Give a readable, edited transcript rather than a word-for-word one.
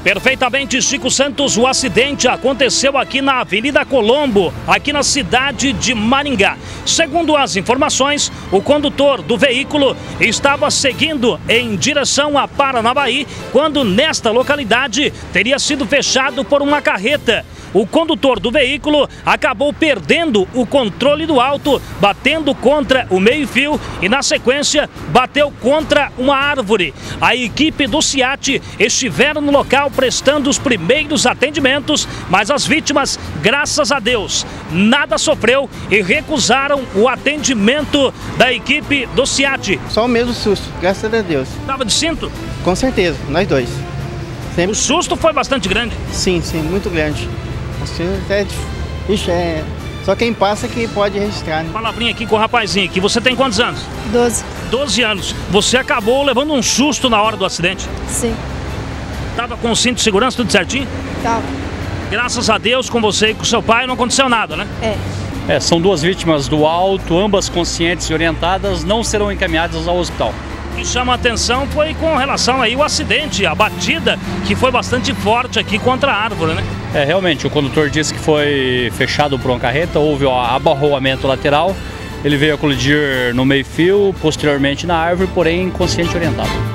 Perfeitamente, Chico Santos, o acidente aconteceu aqui na Avenida Colombo, aqui na cidade de Maringá. Segundo as informações, o condutor do veículo estava seguindo em direção a Paranavaí, quando nesta localidade teria sido fechado por uma carreta. O condutor do veículo acabou perdendo o controle do auto, batendo contra o meio-fio e, na sequência, bateu contra uma árvore. A equipe do SEAT estiveram no local prestando os primeiros atendimentos, mas as vítimas, graças a Deus, nada sofreu e recusaram o atendimento da equipe do SEAT. Só o mesmo susto, graças a Deus. Estava de cinto? Com certeza, nós dois. Sempre. O susto foi bastante grande? Sim, muito grande. Assim, só quem passa que pode registrar, né? Palavrinha aqui com o rapazinho aqui. Você tem quantos anos? 12. 12 anos. Você acabou levando um susto na hora do acidente? Sim. Tava com o cinto de segurança, tudo certinho? Tava. Graças a Deus, com você e com seu pai não aconteceu nada, né? São duas vítimas do auto, ambas conscientes e orientadas, não serão encaminhadas ao hospital. O que chama a atenção foi com relação aí ao acidente, a batida, que foi bastante forte aqui contra a árvore, né? Realmente, o condutor disse que foi fechado por uma carreta, houve abarroamento lateral, ele veio a colidir no meio-fio, posteriormente na árvore, porém consciente e orientado.